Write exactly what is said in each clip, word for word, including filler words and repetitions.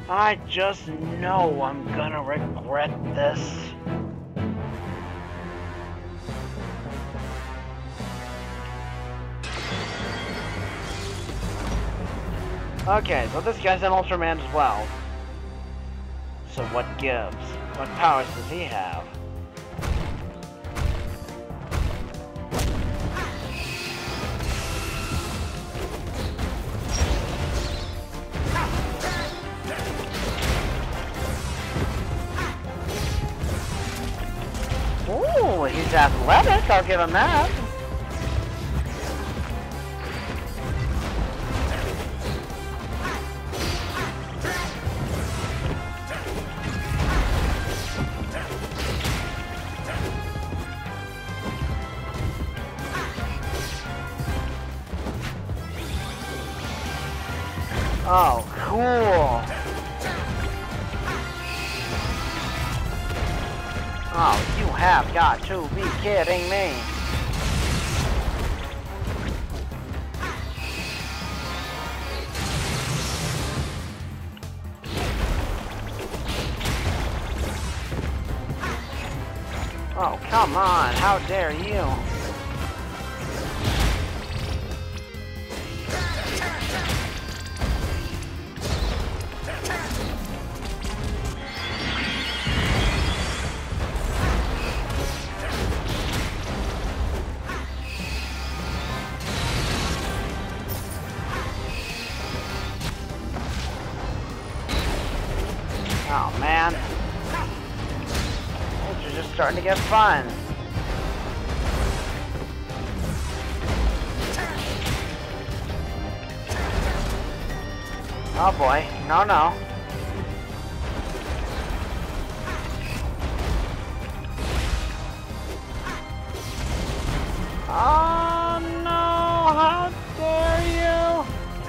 I just know I'm gonna regret this. Okay, so this guy's an Ultraman as well. So what gives? What powers does he have? Ooh, he's athletic, I'll give him that. Oh, cool. Oh, you have got to be kidding me. Oh, come on, how dare you? Oh man, things are just starting to get fun. Oh boy, no no. Oh no, how dare you!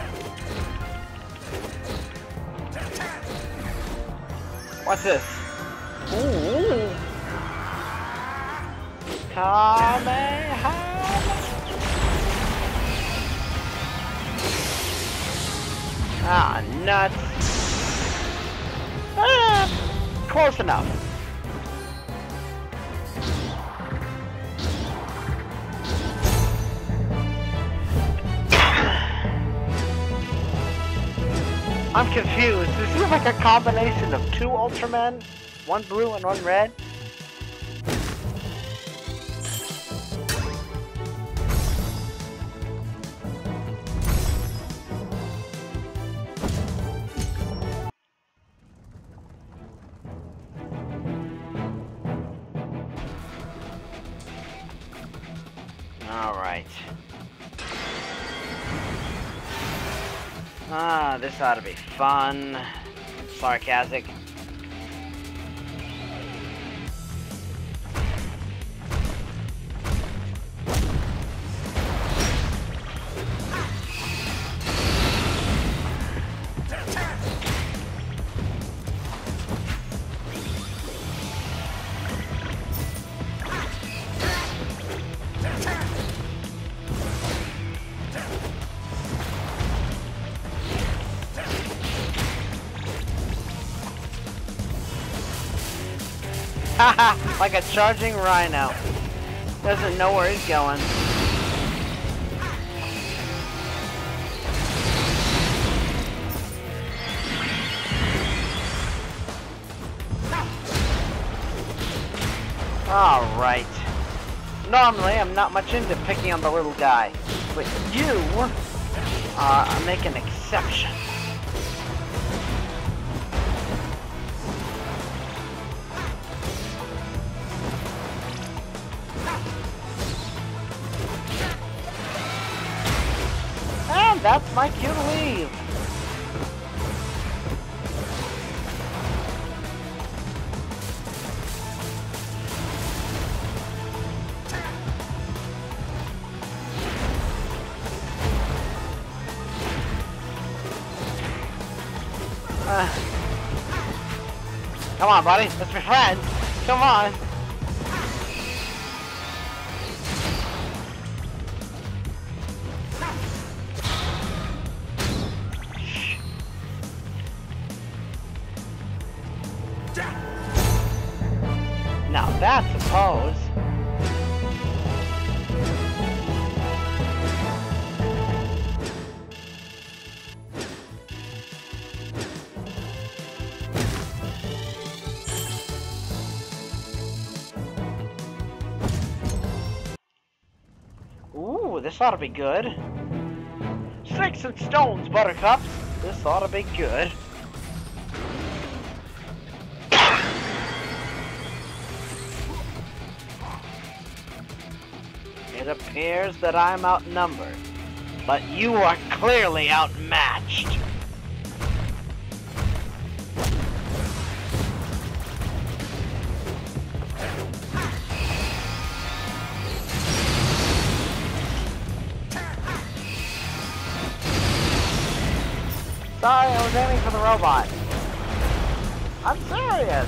What's this? Ooh! Kamehameha! Ah, nuts! Ah, close enough. I'm confused. Is this like a combination of two Ultramen? One blue and one red? Alright. Ah, this ought to be fun. Sarcastic. Haha, like a charging rhino. Doesn't know where he's going. Alright. Normally, I'm not much into picking on the little guy. But you uh, make an exception. And that's my cue to leave. Uh, come on, buddy. Let's be friends. Come on. Ooh, this ought to be good. Sticks and stones, buttercups. This ought to be good. It appears that I'm outnumbered, but you are clearly outmatched. Sorry, I was aiming for the robot. I'm serious.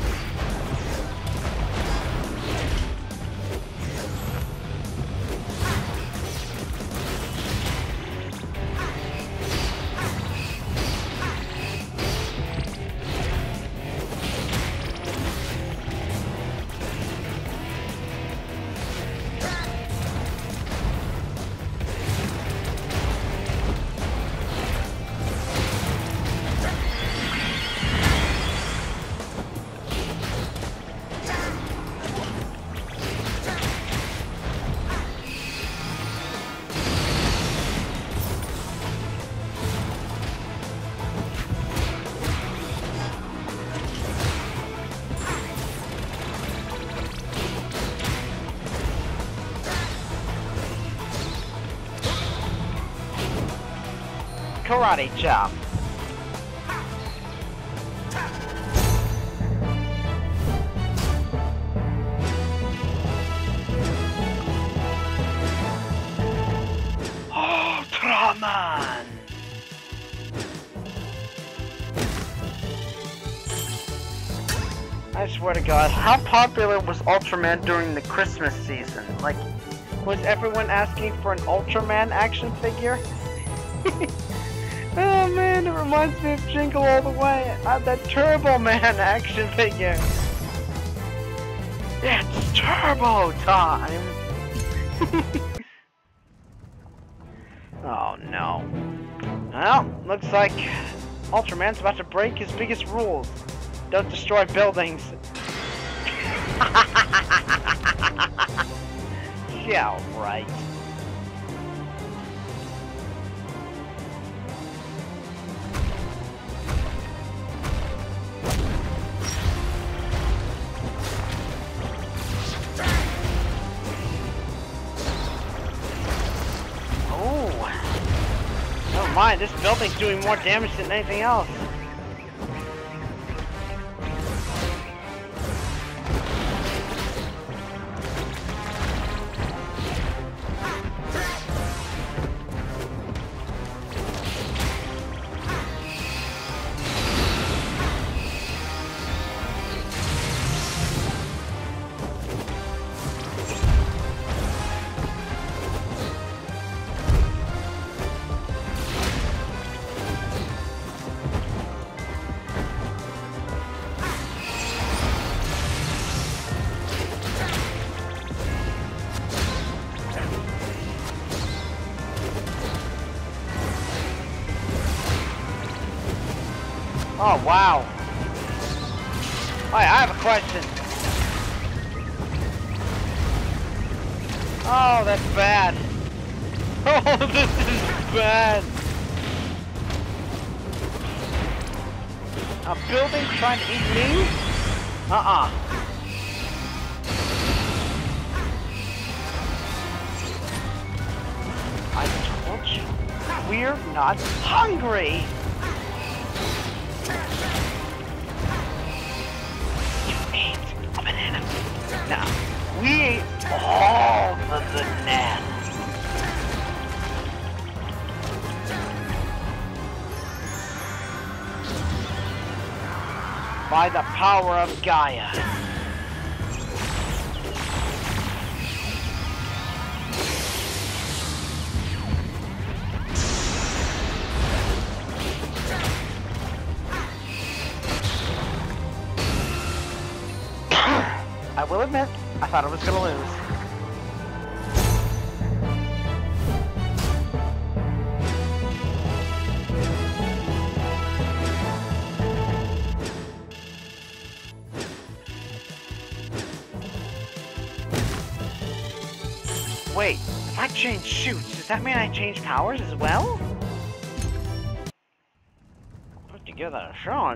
Karate chop. Ultraman. I swear to God, how popular was Ultraman during the Christmas season? Like, was everyone asking for an Ultraman action figure? Oh man, it reminds me of Jingle All the Way. I have that Turbo Man action figure. It's Turbo time! Oh no. Well, looks like Ultraman's about to break his biggest rules. Don't destroy buildings. Yeah, right. Never mind, this building's doing more damage than anything else. Oh, wow. Alright, I have a question. Oh, that's bad. Oh, this is bad. A building trying to eat me? Uh-uh. I told you, we're not hungry. Now, we ate all the bananas. By the power of Gaia. I will admit, I thought I was gonna lose. Wait, if I change shoots, does that mean I change powers as well? I'll have to give that a shot.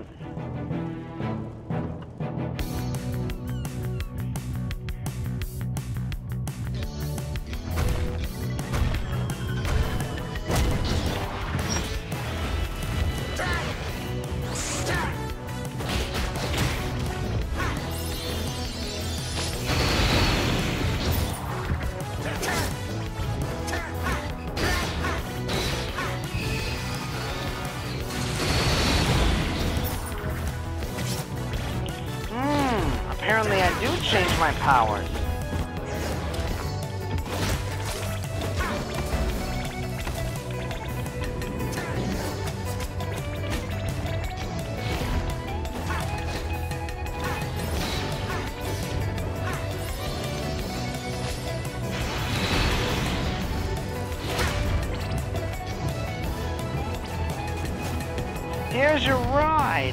Apparently I do change my powers. Here's your ride.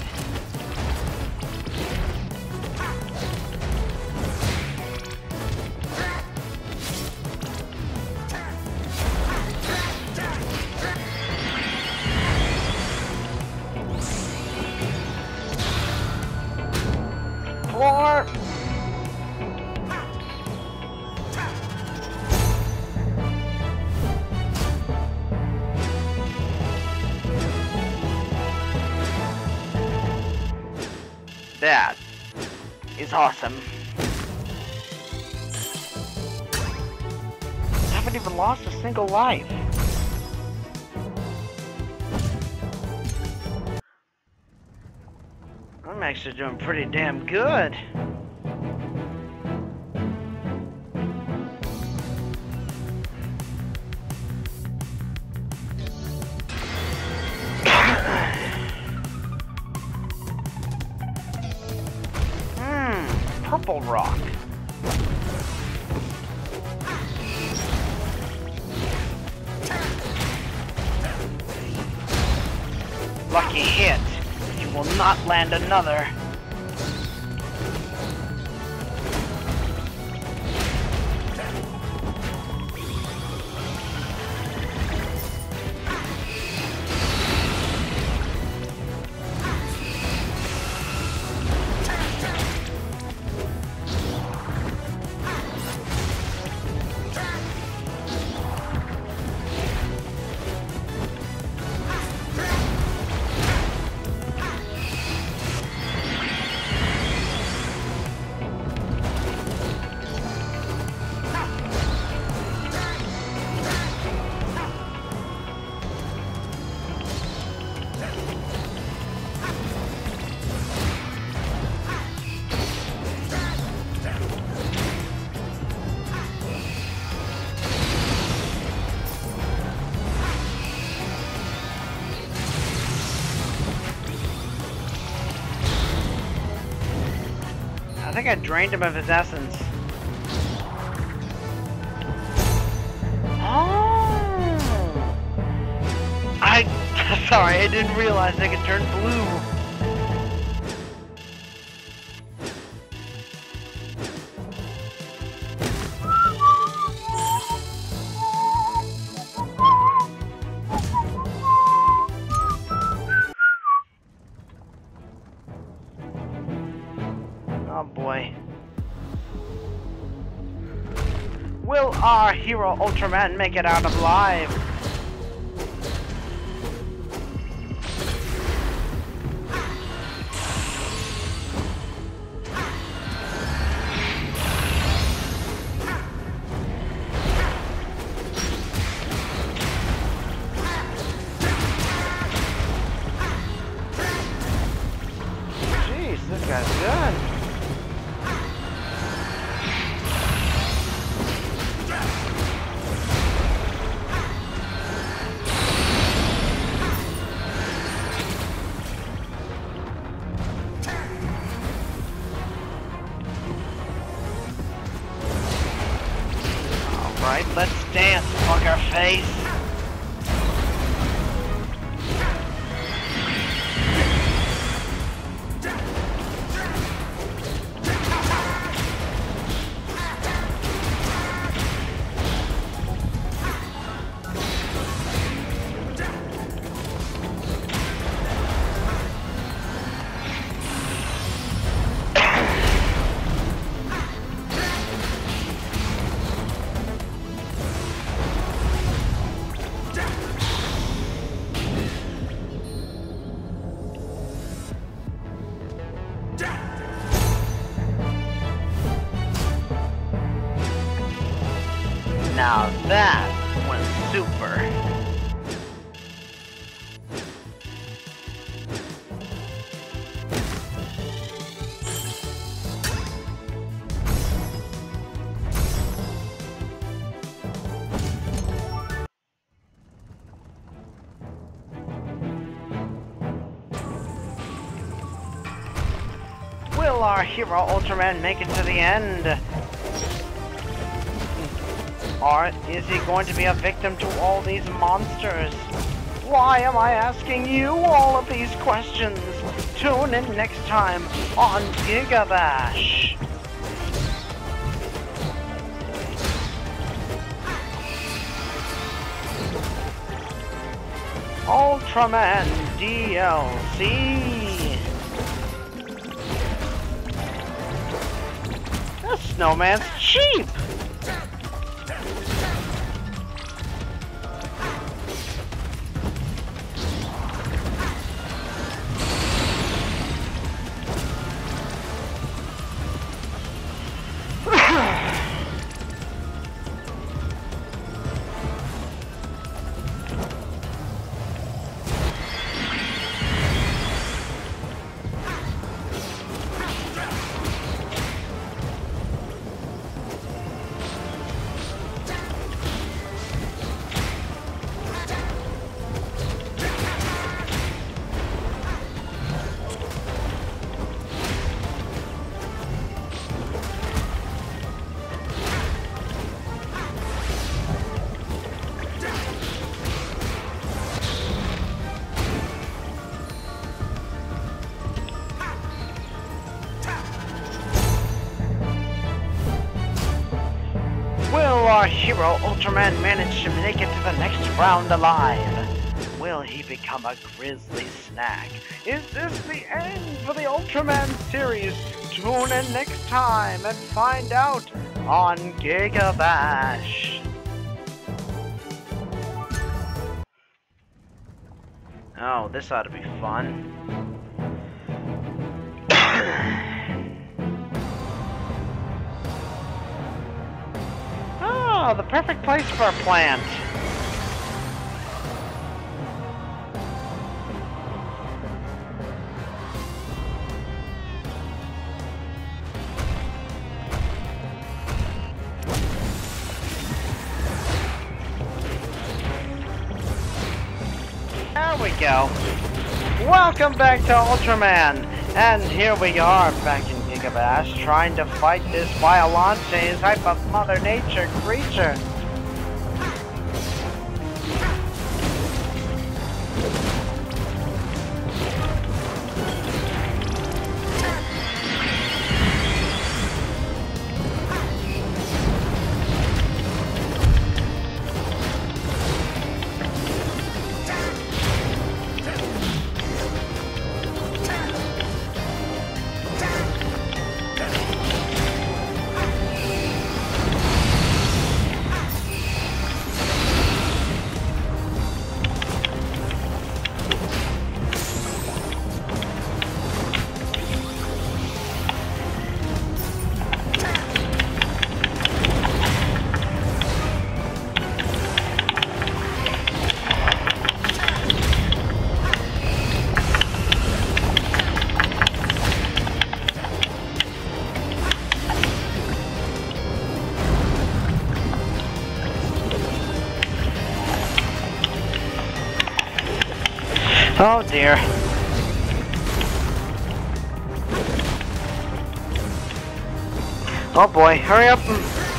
Four. That is awesome. I haven't even lost a single life. I'm actually doing pretty damn good. Purple rock. Lucky hit. You will not land another. I think I drained him of his essence. Oh! I... Sorry, I didn't realize I could turn blue. Oh boy. Will our hero Ultraman make it out alive? Jeez, this guy's good. Will our hero Ultraman make it to the end? Or is he going to be a victim to all these monsters? Why am I asking you all of these questions? Tune in next time on GigaBash. Ultraman D L C. This snowman's cheap. Will our hero Ultraman manage to make it to the next round alive? Will he become a grisly snack? Is this the end for the Ultraman series? Tune in next time and find out on GigaBash. Oh, this ought to be fun. Oh, the perfect place for a plant. There we go. Welcome back to Ultraman. And here we are back in GigaBash trying to fight this Violante type of Mother Nature creature. Oh dear. Oh boy, hurry up.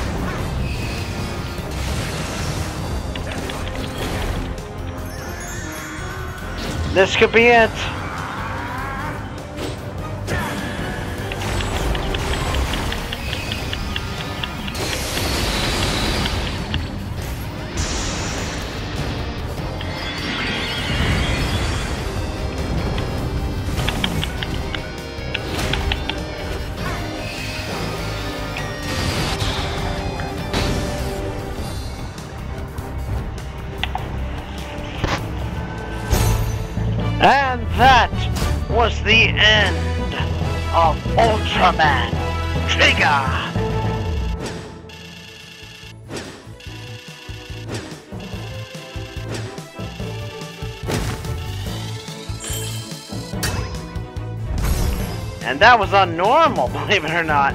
This could be it. And that was the end of Ultraman Trigger! And that was unnormal, believe it or not.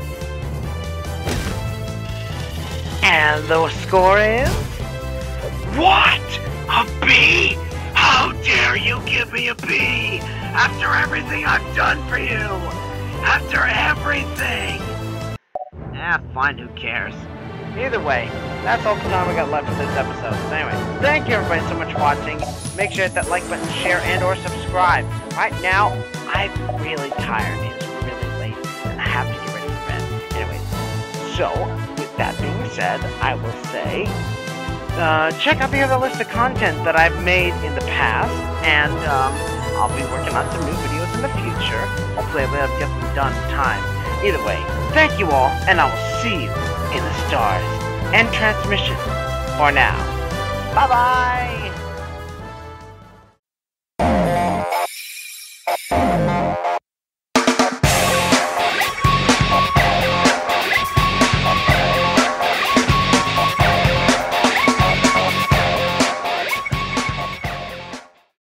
And the score is What? A B? How dare you give me a B? After everything I've done for you! After everything! Ah, fine, who cares? Either way, that's all the time we got left for this episode. So anyway, thank you everybody so much for watching. Make sure to hit that like button, share, and or subscribe. Right now, I'm really tired. It's really late, and I have to get ready for bed. Anyways, so, with that being said, I will say, uh, check out the other list of content that I've made in the past, and, um, I'll be working on some new videos in the future. Hopefully I'll be able to get them done in time. Either way, thank you all, and I will see you in the stars and transmission for now. Bye-bye!